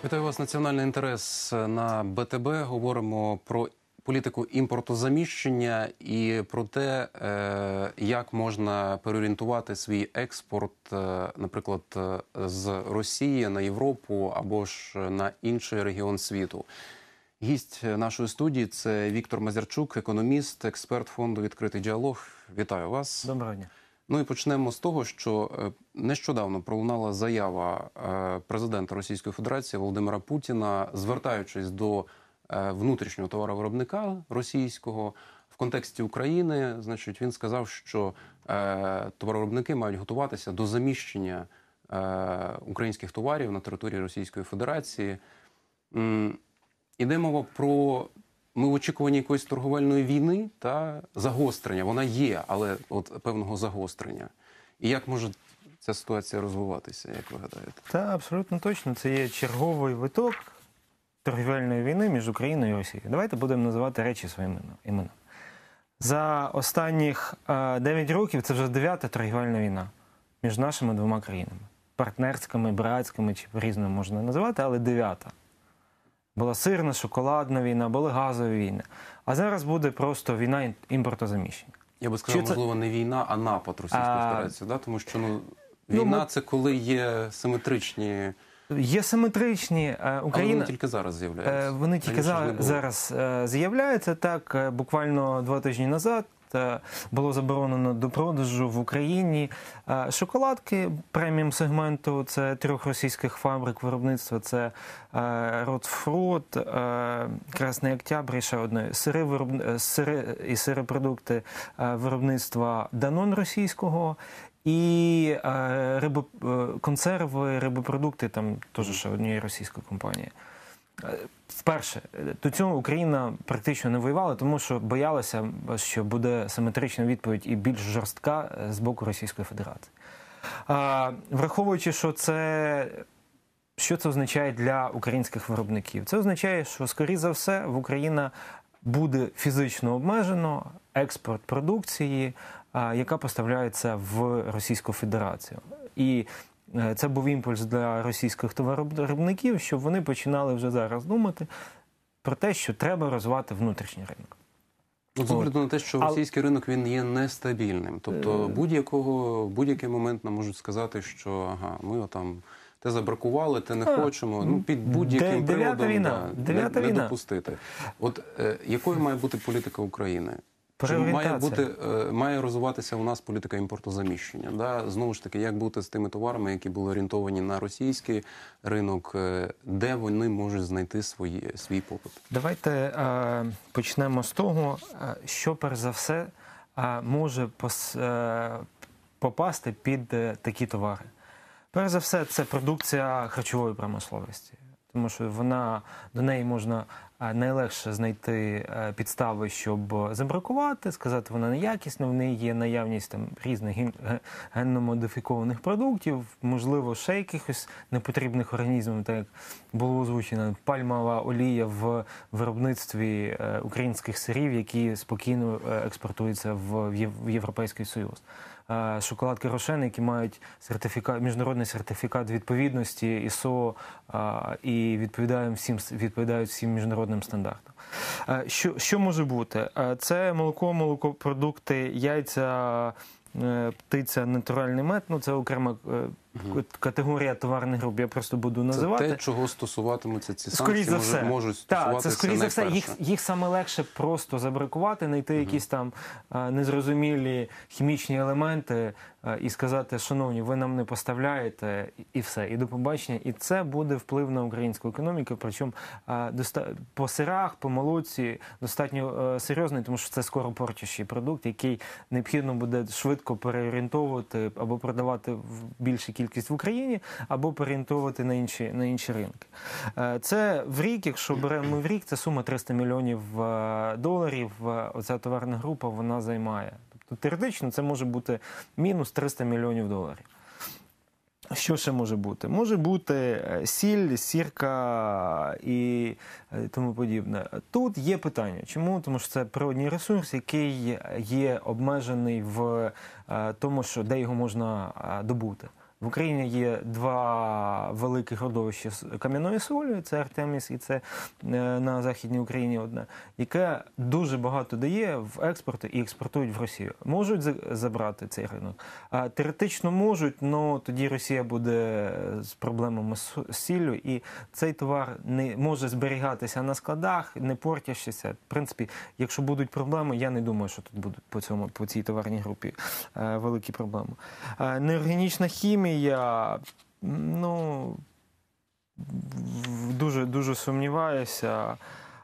Вітаю вас, національний інтерес на БТБ. Говоримо про політику імпортозаміщення і про те, як можна переорієнтувати свій експорт, наприклад, з Росії на Європу або ж на інший регіон світу. Гість нашої студії – це Віктор Мазярчук, економіст, експерт фонду «Відкритий діалог». Вітаю вас. Доброго дня. Ну і почнемо з того, що нещодавно пролунала заява президента Російської Федерації Володимира Путіна, звертаючись до внутрішнього товаровиробника російського в контексті України. Значить, він сказав, що товаровиробники мають готуватися до заміщення українських товарів на території Російської Федерації. Іде мова про... Ми в очікуванні якоїсь торговельної війни та загострення. Вона є, але от певного загострення. І як може ця ситуація розвиватися, як ви гадаєте? Та абсолютно точно. Це є черговий виток торгівельної війни між Україною і Росією. Давайте будемо називати речі своїми іменами. За останніх 9 років це вже 9-та торгівельна війна між нашими двома країнами. Партнерськими, братськими, чи по-різному можна називати, але 9-та. Була сирна, шоколадна війна, були газові війни. А зараз буде просто війна імпортозаміщення. Я би сказав, можливо, не війна, а напад Російської Федерації. Да? Тому що війна – це коли є симетричні... Є симетричні. Але вони тільки зараз з'являються. Вони тільки зараз з'являються. Так, буквально 2 тижні назад було заборонено до продажу в Україні шоколадки преміум-сегменту. Це 3 російських фабрик виробництва. Це Ротфрут, Красний Октябрь і ще одне. Сири і сиропродукти виробництва Данон російського. І консерви, рибопродукти, там теж ще однієї російської компанії. Вперше, до цього Україна практично не воювала, тому що боялася, що буде симетрична відповідь і більш жорстка з боку Російської Федерації. Враховуючи, що це означає для українських виробників? Це означає, що, скоріше за все, в Україні буде фізично обмежено експорт продукції, яка поставляється в Російську Федерацію. І це був імпульс для російських товаровиробників, щоб вони починали вже зараз думати про те, що треба розвивати внутрішній ринок. З огляду на те, що російський ринок він є нестабільним. Тобто будь-який момент нам можуть сказати, що ми там те забракували, те не хочемо. Ну, під будь-яким приводом не допустити. От якою має бути політика України? Чи має розвиватися у нас політика імпортозаміщення? Да? Знову ж таки, як бути з тими товарами, які були орієнтовані на російський ринок, де вони можуть знайти свій попит? Давайте почнемо з того, що, перш за все, може попасти під такі товари. Перш за все, це продукція харчової промисловості, тому що до неї можна найлегше знайти підстави, щоб забракувати, сказати, вона неякісна, в неї є наявність там різних генно-модифікованих продуктів, можливо, ще якихось непотрібних організмів, так як було озвучено, пальмова олія в виробництві українських сирів, які спокійно експортуються в Європейський Союз. Шоколадки Рошен, які мають міжнародний сертифікат відповідності ІСО і відповідають всім міжнародним стандартам. Що може бути? Це молоко, молокопродукти, яйця, птиця, натуральний мед. Ну, це окрема категорія товарних груп, я просто буду називати. Це те, чого стосуватимуться ці санкції, можуть стосуватися скоріше за все, їх саме легше просто забракувати, знайти якісь там незрозумілі хімічні елементи і сказати, шановні, ви нам не поставляєте, і все, і до побачення. І це буде вплив на українську економіку, причому по сирах, по молоці достатньо серйозний, тому що це скоропортящий продукт, який необхідно буде швидко переорієнтовувати або продавати в більшій кількість в Україні, або переорієнтовувати на інші ринки. Це в рік, якщо беремо в рік, це сума 300 мільйонів доларів, оця товарна група, вона займає. Тобто теоретично це може бути мінус 300 мільйонів доларів. Що ще може бути? Може бути сіль, сірка і тому подібне. Тут є питання. Чому? Тому що це природній ресурс, який є обмежений в тому, де його можна добути. В Україні є два великих родовища кам'яної солі, це Артеміс і це на Західній Україні одне, яке дуже багато дає в експорт і експортують в Росію. Можуть забрати цей ринок? Теоретично можуть, але тоді Росія буде з проблемами з сіллю, і цей товар не може зберігатися на складах, не портячися. В принципі, якщо будуть проблеми, я не думаю, що тут будуть по цій товарній групі великі проблеми. Неорганічна хімія, ну, дуже сумніваюся.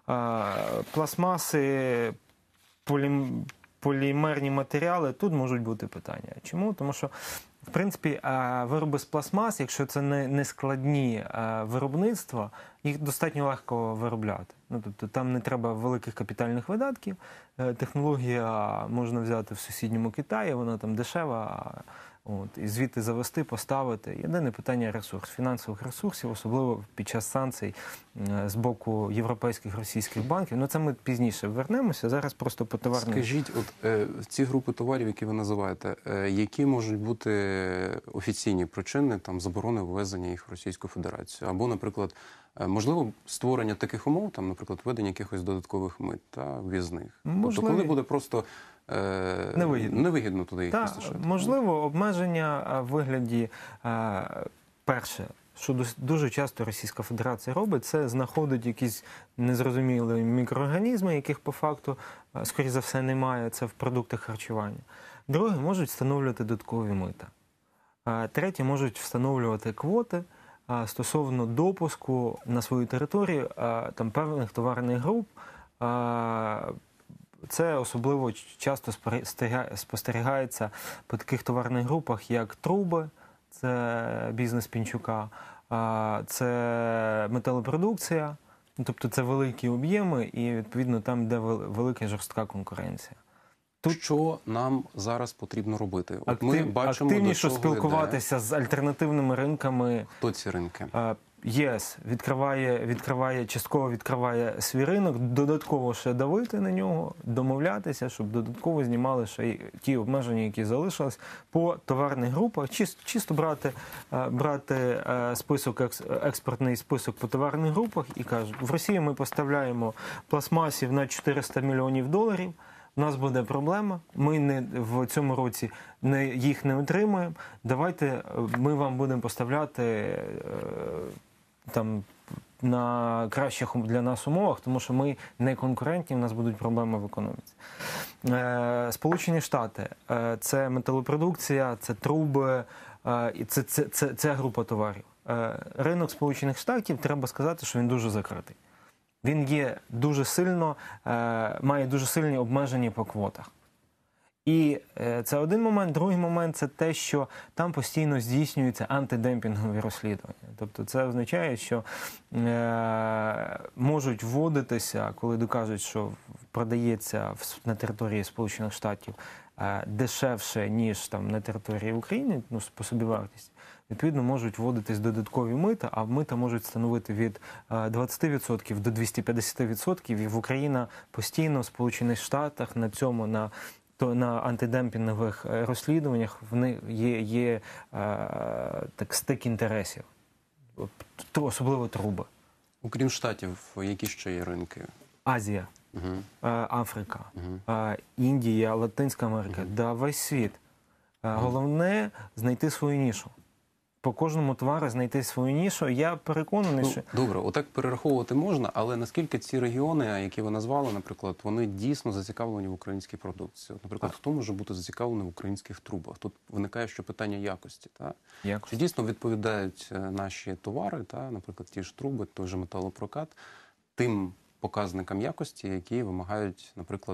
Пластмаси, полімерні матеріали, тут можуть бути питання. Чому? Тому що, в принципі, вироби з пластмас, якщо це не складні виробництва, їх достатньо легко виробляти. Ну, тобто там не треба великих капітальних видатків. Технологія можна взяти в сусідньому Китаї, вона там дешева. І звідти завести, поставити. Єдине питання ресурс, фінансових ресурсів, особливо під час санкцій з боку європейських, російських банків. Ну це ми пізніше вернемося, зараз просто по товарним. Скажіть, ці групи товарів, які ви називаєте, які можуть бути офіційні причини там заборони ввезення їх в Російську Федерацію? Або, наприклад, можливо, створення таких умов, там, наприклад, введення якихось додаткових мит та в'їзних? Тобто, коли буде просто невигідно туди їх постачати? Можливо, обмеження в вигляді, перше, що дуже часто Російська Федерація робить, це знаходить якісь незрозумілі мікроорганізми, яких по факту, скоріше за все, немає, це в продуктах харчування. Друге, можуть встановлювати додаткові мита. Третє, можуть встановлювати квоти стосовно допуску на свою територію там певних товарних груп. Це особливо часто спостерігається по таких товарних групах, як труби, це бізнес Пінчука, це металопродукція, тобто це великі об'єми і, відповідно, там, де велика жорстка конкуренція. Що нам зараз потрібно робити? От ми бачимо, активніше спілкуватися з альтернативними ринками. Хто ці ринки? ЄС частково відкриває свій ринок, додатково ще давити на нього, домовлятися, щоб додатково знімали ще й ті обмеження, які залишились по товарних групах. Чисто брати список, експортний список по товарних групах і кажуть, в Росію ми поставляємо пластмасів на $400 мільйонів, у нас буде проблема, ми в цьому році їх не отримаємо, давайте ми вам будемо поставляти там на кращих для нас умовах, тому що ми не конкурентні, у нас будуть проблеми в економіці. Сполучені Штати – це металопродукція, це труби, це група товарів. Ринок Сполучених Штатів, треба сказати, що він дуже закритий. Він має дуже сильні обмеження по квотах. І це один момент. Другий момент – це те, що там постійно здійснюються антидемпінгові розслідування. Тобто це означає, що можуть вводитися, коли докажуть, що продається на території Сполучених Штатів дешевше, ніж там на території України, ну, по собівартості, відповідно, можуть вводитись додаткові мита, а мита можуть становити від 20% до 250%. І в Україна постійно в Сполучених Штатах на антидемпінгових розслідуваннях в них є так, стик інтересів, особливо труби. Окрім Штатів, які ще є ринки? Азія, Африка, Індія, Латинська Америка, да, весь світ. Головне – знайти свою нішу. По кожному товару знайти свою нішу. Я переконаний, що... Добре, отак перераховувати можна, але наскільки ці регіони, які ви назвали, наприклад, вони дійсно зацікавлені в українській продукції? От, наприклад, хто може бути зацікавлений в українських трубах? Тут виникає ще питання якості. Чи дійсно відповідають наші товари, наприклад, ті ж труби, той же металопрокат, тим показникам якості, які вимагають, наприклад,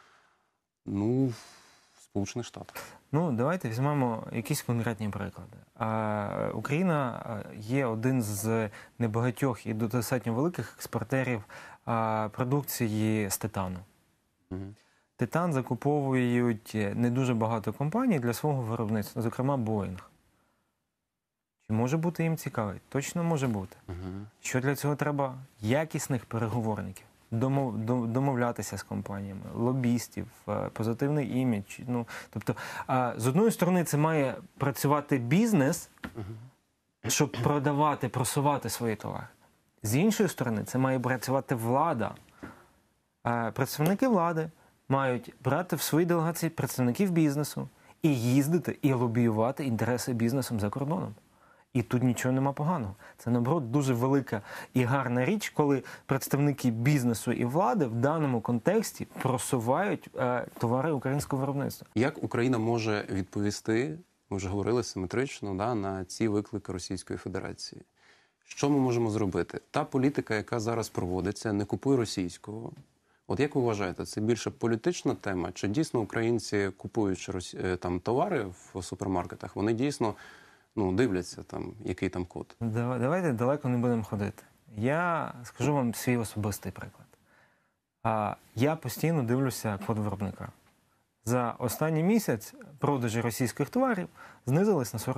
Сполучених Штатів? Ну, давайте візьмемо якісь конкретні приклади. Україна є один з небагатьох і достатньо великих експортерів продукції з титану. Титан закуповують не дуже багато компаній для свого виробництва, зокрема Боїнг. Чи може бути їм цікавий? Точно може бути. Що для цього треба? Якісних переговорників. домовлятися з компаніями, лобістів, позитивний імідж. Ну, тобто, з одної сторони, це має працювати бізнес, щоб продавати, просувати свої товари. З іншої сторони, це має працювати влада. Представники влади мають брати в свої делегації представників бізнесу і їздити, і лобіювати інтереси бізнесу за кордоном. І тут нічого нема поганого. Це, наоборот, дуже велика і гарна річ, коли представники бізнесу і влади в даному контексті просувають товари українського виробництва. Як Україна може відповісти, ми вже говорили симетрично, на ці виклики Російської Федерації? Що ми можемо зробити? Та політика, яка зараз проводиться, не купуй російського. От як ви вважаєте, це більше політична тема? Чи дійсно українці, купуючи там товари в супермаркетах, вони дійсно дивляться, який там код? Давайте далеко не будемо ходити. Я скажу вам свій особистий приклад. Я постійно дивлюся код виробника. За останній місяць продажі російських товарів знизились на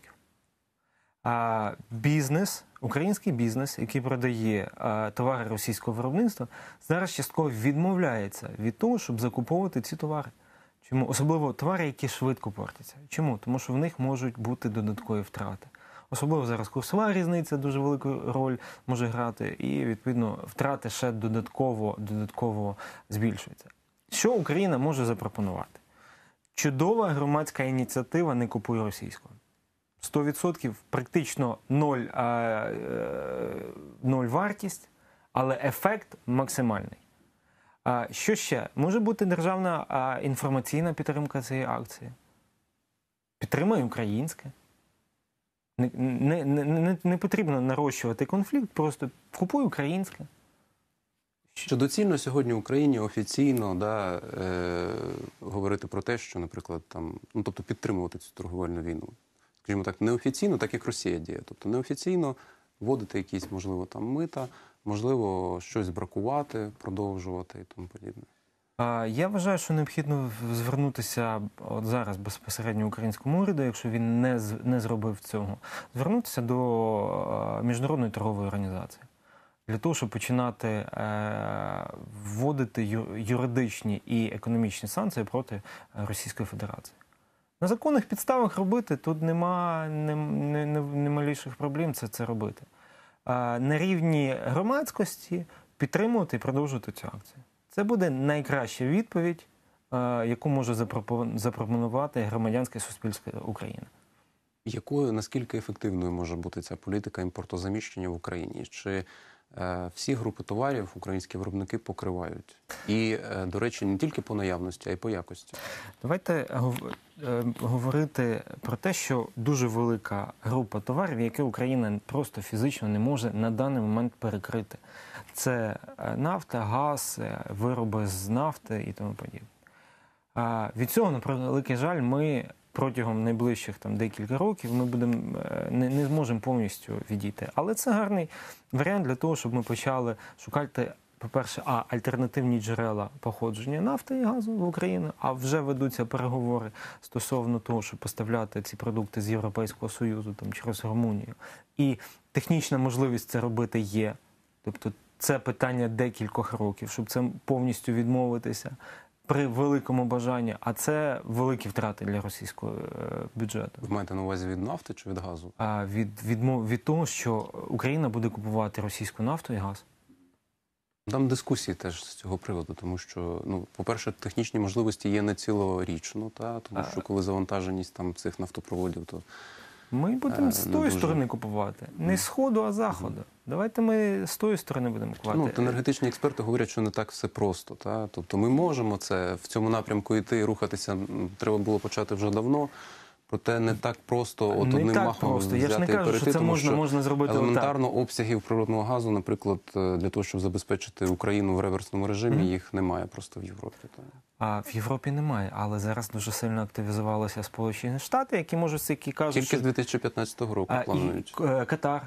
40%. Бізнес, український бізнес, який продає товари російського виробництва, зараз частково відмовляється від того, щоб закуповувати ці товари. Чому? Особливо товари, які швидко портяться. Чому? Тому що в них можуть бути додаткові втрати. Особливо зараз курсова різниця дуже велику роль може грати, і, відповідно, втрати ще додатково збільшуються. Що Україна може запропонувати? Чудова громадська ініціатива «Не купуй російського». 100% практично ноль вартість, але ефект максимальний. Що ще? Може бути державна інформаційна підтримка цієї акції. Підтримай українське. Не потрібно нарощувати конфлікт, просто купуй українське. Чи доцільно сьогодні Україні офіційно говорити про те, що, наприклад, тобто підтримувати цю торговельну війну? Скажімо так, неофіційно, так як Росія діє. Тобто неофіційно вводити якісь, можливо, мита, можливо, щось бракувати, продовжувати і тому подібне. Я вважаю, що необхідно звернутися от зараз безпосередньо українському уряду, якщо він не зробив цього, звернутися до Міжнародної торгової організації. Для того, щоб починати вводити юридичні і економічні санкції проти Російської Федерації. На законних підставах робити, тут нема маліших проблем це робити. На рівні громадськості підтримувати і продовжувати цю акцію. Це буде найкраща відповідь, яку може запропонувати громадянське суспільство України. Якою, наскільки ефективною може бути ця політика імпортозаміщення в Україні? Чи всі групи товарів українські виробники покривають? І, до речі, не тільки по наявності, а й по якості. Давайте говорити про те, що дуже велика група товарів, які Україна просто фізично не може на даний момент перекрити. Це нафта, газ, вироби з нафти і тому подібне. Від цього, на превеликий жаль, ми протягом найближчих декілька років не зможемо повністю відійти. Але це гарний варіант для того, щоб ми почали шукати, по-перше, альтернативні джерела походження нафти і газу в Україну, а вже ведуться переговори стосовно того, щоб поставляти ці продукти з Європейського Союзу через Румунію. І технічна можливість це робити є. Тобто це питання декількох років, щоб це повністю відмовитися при великому бажанні, а це великі втрати для російського бюджету. Ви маєте на увазі від нафти чи від газу? Від того, що Україна буде купувати російську нафту і газ. Там дискусії теж з цього приводу, тому що, по-перше, технічні можливості є не цілорічно, тому що коли завантаженість цих нафтопроводів, то ми будемо з тої сторони купувати. Не з Сходу, а з Заходу. Давайте ми з тої сторони будемо купувати. Енергетичні експерти говорять, що не так все просто. Тобто ми можемо в цьому напрямку йти і рухатися. Треба було почати вже давно. Проте не так просто одним махом взяти і перейти. Я ж не кажу, що це можна зробити елементарно обсягів природного газу, наприклад, для того, щоб забезпечити Україну в реверсному режимі, їх немає просто в Європі. А в Європі немає, але зараз дуже сильно активізувалися Сполучені Штати, які кажуть, тільки з 2015 року планують. І Катар.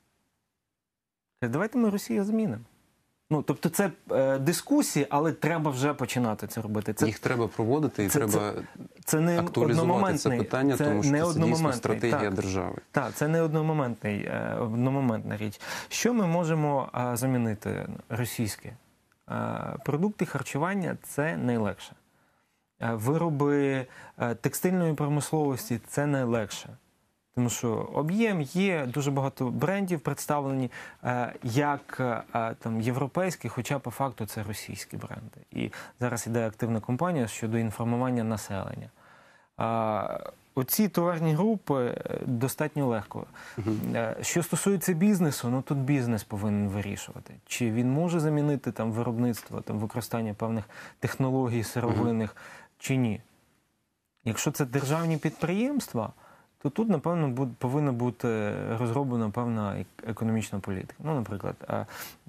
Давайте ми Росію змінимо. Тобто це дискусії, але треба вже починати це робити. Їх треба проводити і треба актуалізувати це питання, тому що це дійсно стратегія держави. Так, це не одномоментна річ. Що ми можемо замінити російське? продукти харчування – це найлегше. Вироби текстильної промисловості – це найлегше. Тому що об'єм є, дуже багато брендів представлені як там європейські, хоча по факту це російські бренди. І зараз іде активна кампанія щодо інформування населення. Оці товарні групи достатньо легко. Що стосується бізнесу, ну тут бізнес повинен вирішувати. Чи він може замінити там виробництво, там використання певних технологій сировинних, чи ні. Якщо це державні підприємства, то тут, напевно, повинна бути розроблена певна економічна політика. Ну, наприклад,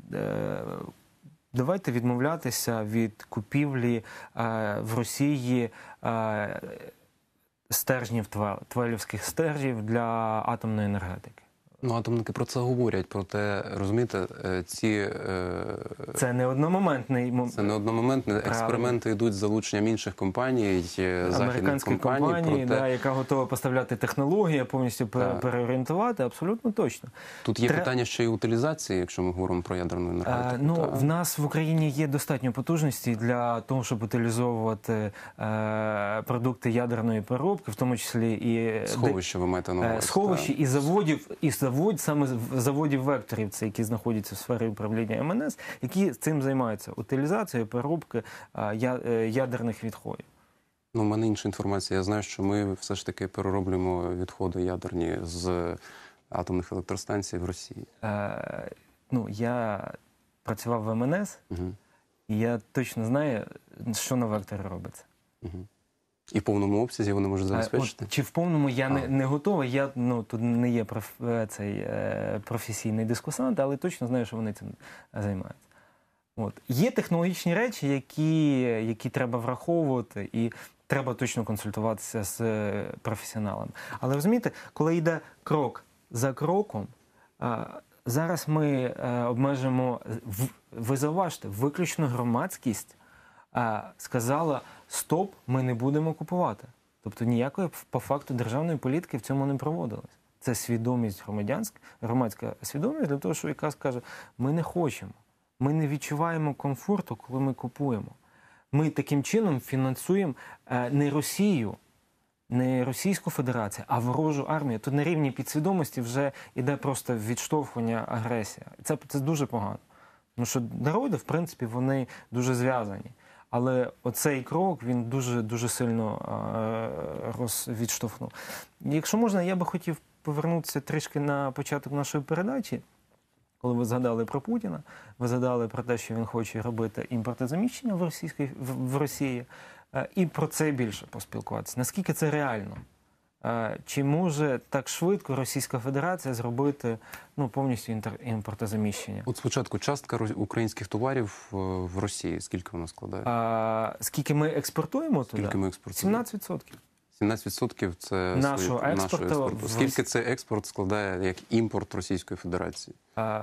давайте відмовлятися від купівлі в Росії стержнів, твелівських стержнів для атомної енергетики. Ну, атомники про це говорять, проте, розумієте, Це не одномоментний Це не одномоментні експерименти йдуть з залученням інших компаній, західних компаній, проте... яка готова поставляти технології, повністю переорієнтувати, абсолютно точно. Тут є питання ще й утилізації, якщо ми говоримо про ядерну енергетику. В нас в Україні є достатньо потужності для того, щоб утилізувати продукти ядерної переробки, в тому числі і... Сховища ви маєте на увазі. Сховищі і саме заводів-векторів, це які знаходяться в сфері управління МНС, які цим займаються. Утилізацією, переробки ядерних відходів. Ну, у мене інша інформація. Я знаю, що ми все ж таки перероблюємо відходи ядерні з атомних електростанцій в Росії. Я працював в МНС, і я точно знаю, що на векторі робиться. І в повному обсязі вони можуть забезпечити? Чи в повному я не готовий, я тут не є цей професійний дискусант, але точно знаю, що вони цим займаються. Є технологічні речі, які треба враховувати, і треба точно консультуватися з професіоналами. Але розумієте, коли йде крок за кроком, зараз ми обмежимо, ви зауважте, виключно громадськість сказала: стоп, ми не будемо купувати. Тобто ніякої по факту державної політики в цьому не проводилось. Це свідомість громадська свідомість для того, що яка скаже: ми не хочемо, ми не відчуваємо комфорту, коли ми купуємо. Ми таким чином фінансуємо не Росію, не Російську Федерацію, а ворожу армію. Тут на рівні підсвідомості вже йде просто відштовхування, агресія. Це дуже погано. Тому що народи, в принципі, вони дуже зв'язані. Але оцей крок, він дуже сильно відштовхнув. Якщо можна, я би хотів повернутися трішки на початок нашої передачі. Коли ви згадали про Путіна, ви згадали про те, що він хоче робити імпортозаміщення в Росії, і про це більше поспілкуватися. Наскільки це реально? Чи може так швидко Російська Федерація зробити повністю імпортозаміщення? От спочатку частка українських товарів в Росії, скільки вона складає? Скільки ми експортуємо туди? Скільки ми експортуємо? 17%. 17% – це нашого експорту. Скільки цей експорт складає як імпорт Російської Федерації?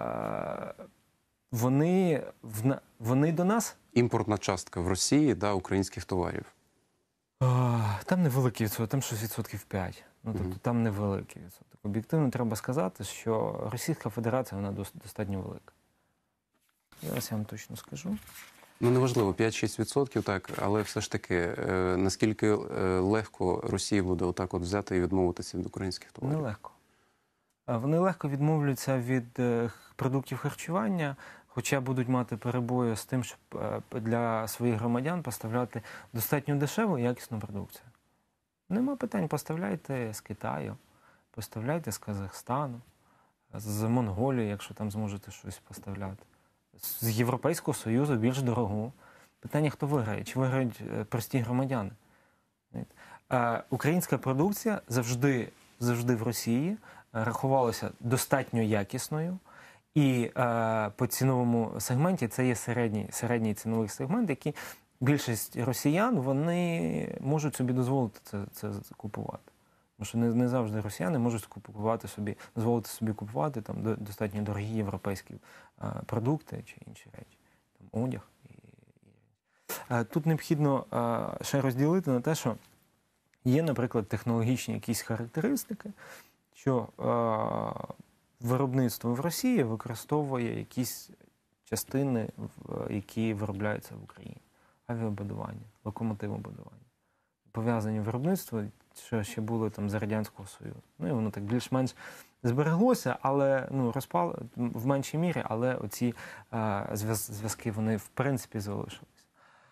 Вони до нас? Імпортна частка в Росії, українських товарів. Там невеликий відсоток, там щось відсотків 5. Тобто там невеликий відсоток. Об'єктивно треба сказати, що Російська Федерація, вона достатньо велика. Зараз я вам точно скажу. Неважливо, 5-6%, так, але все ж таки, наскільки легко Росії буде отак взяти і відмовитися від українських товарів? Нелегко. Вони легко відмовляться від продуктів харчування, хоча будуть мати перебої з тим, щоб для своїх громадян поставляти достатньо дешеву і якісну продукцію. Нема питань, поставляйте з Китаю, поставляйте з Казахстану, з Монголії, якщо там зможете щось поставляти. З Європейського Союзу більш дорогу. Питання, хто виграє? Чи виграють прості громадяни? Українська продукція завжди в Росії рахувалася достатньо якісною. І по ціновому сегменті це є середній ціновий сегмент, який більшість росіян, вони можуть собі дозволити це купувати. Тому що не завжди росіяни можуть дозволити собі купувати там достатньо дорогі європейські продукти чи інші речі, там одяг. Тут необхідно ще розділити на те, що є, наприклад, технологічні якісь характеристики, що виробництво в Росії використовує якісь частини, які виробляються в Україні. Авіабудування, локомотивобудування. Пов'язані виробництво, що ще було там за Радянського Союзу. Ну і воно так більш-менш збереглося, але розпало в меншій мірі, але оці зв'язки, вони в принципі залишились.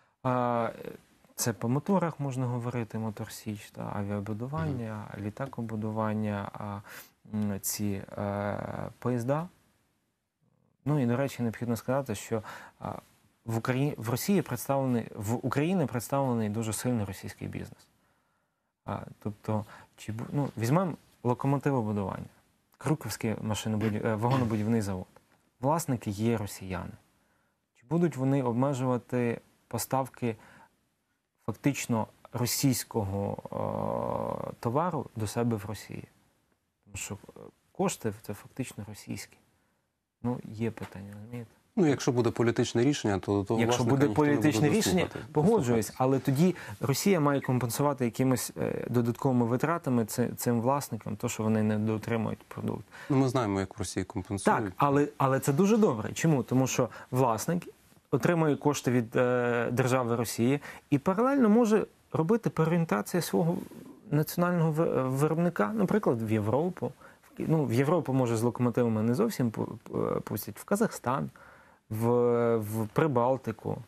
Це по моторах можна говорити, моторсіч, авіабудування, літакобудування, ці поїзда. Ну і, до речі, необхідно сказати, що в Україні представлений дуже сильний російський бізнес. Тобто, візьмемо локомотивобудування, Крюківський вагонобудівний завод. Власники є росіяни. Чи будуть вони обмежувати поставки фактично російського товару до себе в Росії? Тому що кошти – це фактично російські. Є питання, розумієте? Якщо буде політичне рішення, то до того якщо власника буде політичне рішення, погоджуюсь, але тоді Росія має компенсувати якимись додатковими витратами цим власникам, то, що вони не дотримують продукт. Ми знаємо, як в Росії компенсують. Так, але це дуже добре. Чому? Тому що власник отримує кошти від держави Росії і паралельно може робити переорієнтацію свого національного виробника, наприклад, в Європу. В Європу, може, з локомотивами не зовсім пустять, в Казахстан, в Прибалтику.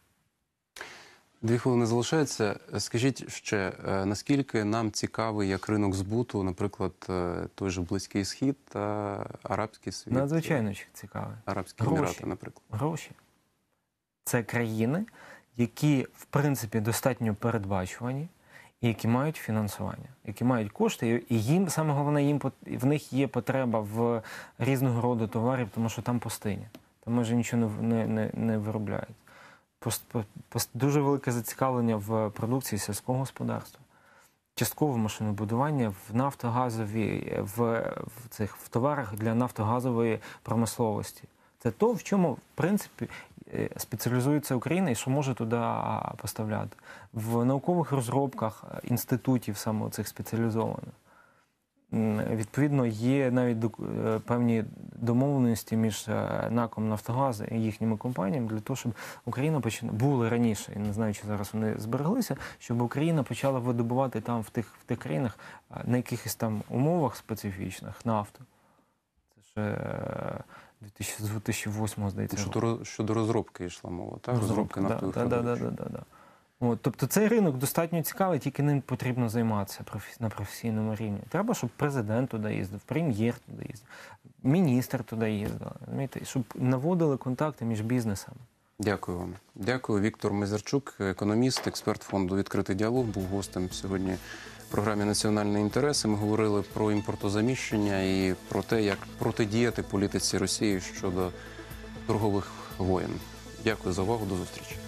2 хвилини залишається. Скажіть ще, наскільки нам цікавий як ринок збуту, наприклад, той же Близький Схід та арабський світ? Надзвичайно цікавий. Арабські Емірати, наприклад. Гроші. Це країни, які, в принципі, достатньо передбачувані, і які мають фінансування, які мають кошти, і їм, саме головне, в них є потреба в різного роду товарів, тому що там пустиня. Там майже нічого не виробляють. Дуже велике зацікавлення в продукції сільського господарства, частково машинобудування, в нафтогазовій, в товарах для нафтогазової промисловості. Це то, в чому, в принципі, спеціалізується Україна і що може туди поставляти. В наукових розробках інститутів саме цих спеціалізованих. Відповідно, є навіть певні домовленості між НАКом «Нафтогаз» і їхніми компаніями для того, щоб Україна були раніше, і не знаю, чи зараз вони збереглися, щоб Україна почала видобувати там в тих країнах на якихось там умовах специфічних нафту. Це ще з 2008, здається. Щодо розробки йшла мова, так? Розробки нафтових продуктів. Тобто цей ринок достатньо цікавий, тільки ним потрібно займатися на професійному рівні. Треба, щоб президент туди їздив, прем'єр туди їздив, міністр туди їздив, щоб наводили контакти між бізнесами. Дякую вам. Дякую. Віктор Мезерчук, економіст, експерт фонду «Відкритий діалог», був гостем сьогодні в програмі «Національні інтереси». Ми говорили про імпортозаміщення і про те, як протидіяти політиці Росії щодо торгових воєн. Дякую за увагу. До зустрічі.